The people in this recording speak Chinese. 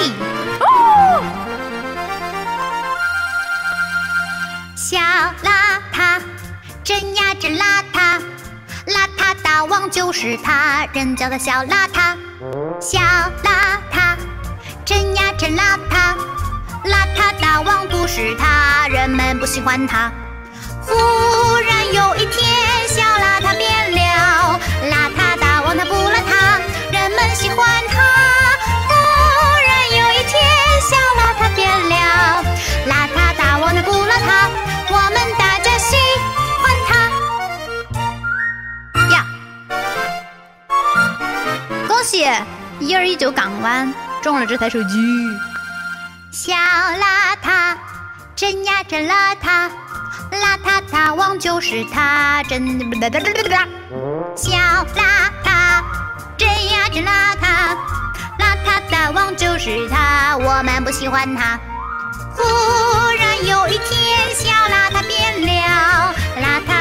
哦，小邋遢，真呀真邋遢，邋遢大王就是他，人叫他小邋遢。小邋遢，真呀真邋遢，邋遢大王不是他，人们不喜欢他。忽然有一天，小邋遢变了，邋遢大王他不邋遢，人们喜欢他。忽然有一天，小邋遢变了，邋遢大王他不邋遢，我们大家喜欢他呀！恭喜，129港湾中了这台手机。小邋遢，真呀真邋遢，邋遢大王就是他，真小邋遢，真呀真邋遢，邋遢大王就是他，我们不喜欢他。忽然有一天，小邋遢变了，邋遢